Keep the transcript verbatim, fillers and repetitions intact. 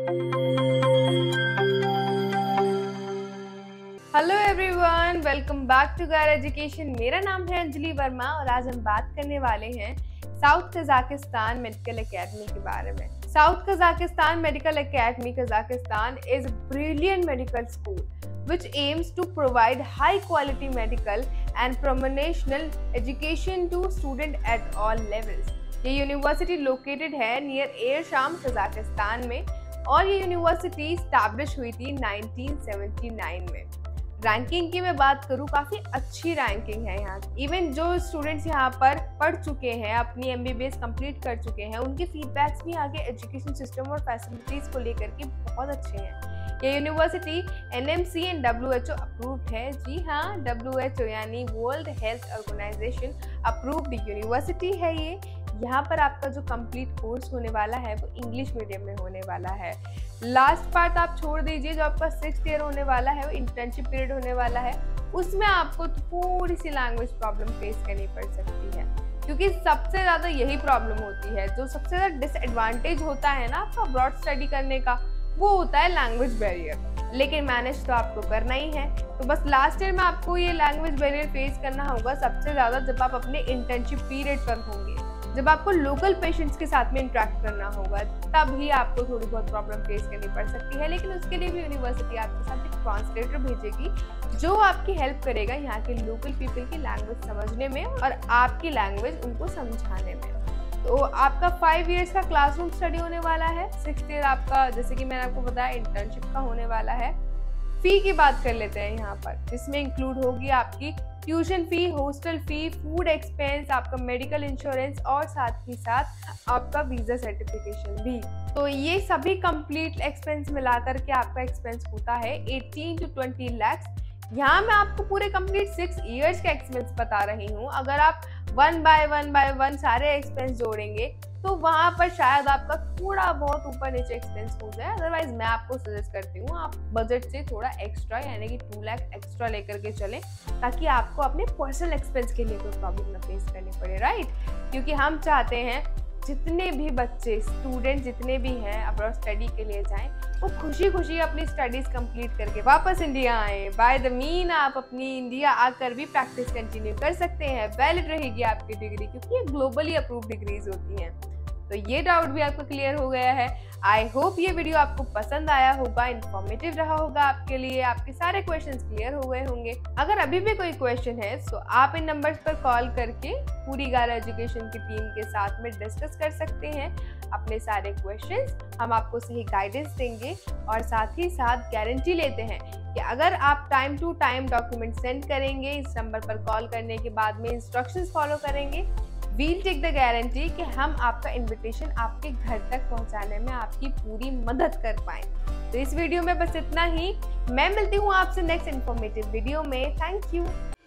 Hello everyone, welcome back to गायर education. मेरा नाम है अंजलि वर्मा और आज हम बात करने वाले हैं साउथ कजाकिस्तान मेडिकल एकेडमी के बारे में। South Kazakhstan medical academy Kazakhstan is a brilliant medical school which aims to provide high quality medical and professional education to students at all levels। ये यूनिवर्सिटी लोकेटेड है near एयर शाम Kazakhstan में और ये यूनिवर्सिटी स्टैब्लिश हुई थी nineteen seventy nine में। रैंकिंग की मैं बात करूँ, काफ़ी अच्छी रैंकिंग है यहाँ की। इवन जो स्टूडेंट्स यहाँ पर पढ़ चुके हैं, अपनी एमबीबीएस कंप्लीट कर चुके हैं, उनके फीडबैक्स भी आगे एजुकेशन सिस्टम और फैसिलिटीज़ को लेकर के बहुत अच्छे हैं। ये university NMC and WHO approved है। जी हाँ, डब्ल्यूएचओ यानी world health organization approved university है ये। यहाँ पर आपका जो कंप्लीट कोर्स होने वाला है वो इंग्लिश मीडियम में होने वाला है। लास्ट पार्ट आप छोड़ दीजिए, जो आपका सिक्स ईयर होने वाला है वो इंटर्नशिप पीरियड होने वाला है, उसमें आपको थोड़ी सी लैंग्वेज प्रॉब्लम फेस करनी पड़ सकती है, क्योंकि सबसे ज़्यादा यही प्रॉब्लम होती है। जो सबसे ज़्यादा डिसएडवांटेज होता है ना आपका अब्रॉड स्टडी करने का, वो होता है लैंग्वेज बैरियर। लेकिन मैनेज तो आपको करना ही है। तो बस लास्ट ईयर में आपको ये लैंग्वेज बैरियर फेस करना होगा सबसे ज़्यादा जब आप अपने इंटर्नशिप पीरियड पर होंगे, जब आपको लोकल पेशेंट्स के साथ में इंटरेक्ट करना होगा, तब ही आपको थोड़ी बहुत प्रॉब्लम फेस करनी पड़ सकती है। लेकिन उसके लिए भी यूनिवर्सिटी आपके साथ एक ट्रांसलेटर भेजेगी जो आपकी हेल्प करेगा यहाँ के लोकल पीपल की लैंग्वेज समझने में और आपकी लैंग्वेज उनको समझाने में। तो आपका फाइव इयर्स का क्लासरूम स्टडी होने वाला है। सिक्स ईयर आपका, जैसे कि मैंने आपको बताया, इंटर्नशिप का होने वाला है। फी की बात कर लेते हैं यहाँ पर, जिसमें इंक्लूड होगी आपकी tuition fee, hostel fee, food expense, आपका मेडिकल इंश्योरेंस और साथ ही साथ आपका वीजा सर्टिफिकेशन भी। तो ये सभी कंप्लीट एक्सपेंस मिलाकर के आपका एक्सपेंस होता है एटीन टू ट्वेंटी लैक्स। यहाँ मैं आपको पूरे कंप्लीट सिक्स इयर्स का एक्सपेंस बता रही हूँ। अगर आप one by one by one सारे एक्सपेंस जोड़ेंगे तो वहाँ पर शायद आपका थोड़ा बहुत ऊपर नीचे एक्सपेंस हो जाए। अदरवाइज मैं आपको सजेस्ट करती हूँ आप बजट से थोड़ा एक्स्ट्रा यानी कि टू लाख एक्स्ट्रा लेकर के चलें, ताकि आपको अपने पर्सनल एक्सपेंस के लिए कोई प्रॉब्लम ना फेस करनी पड़े, राइट। क्योंकि हम चाहते हैं जितने भी बच्चे स्टूडेंट जितने भी हैं अब्रॉड स्टडी के लिए जाएं, वो खुशी खुशी अपनी स्टडीज कंप्लीट करके वापस इंडिया आए। बाय द मीन आप अपनी इंडिया आकर भी प्रैक्टिस कंटिन्यू कर सकते हैं, वैलिड रहेगी आपकी डिग्री, क्योंकि ये ग्लोबली अप्रूव्ड डिग्रीज होती हैं। तो ये डाउट भी आपको क्लियर हो गया है। आई होप ये वीडियो आपको पसंद आया होगा, इन्फॉर्मेटिव रहा होगा आपके लिए, आपके सारे क्वेश्चंस क्लियर हो गए होंगे। अगर अभी भी कोई क्वेश्चन है तो आप इन नंबर्स पर कॉल करके पूरी गायर एजुकेशन की टीम के साथ में डिस्कस कर सकते हैं अपने सारे क्वेश्चंस। हम आपको सही गाइडेंस देंगे और साथ ही साथ गारंटी लेते हैं कि अगर आप time to time document send करेंगे, इस नंबर पर कॉल करने के बाद में इंस्ट्रक्शंस फॉलो करेंगे, वील टेक द गारंटी कि हम आपका इनविटेशन आपके घर तक पहुंचाने में आपकी पूरी मदद कर पाएं। तो इस वीडियो में बस इतना ही। मैं मिलती हूं आपसे नेक्स्ट इन्फॉर्मेटिव वीडियो में। Thank you.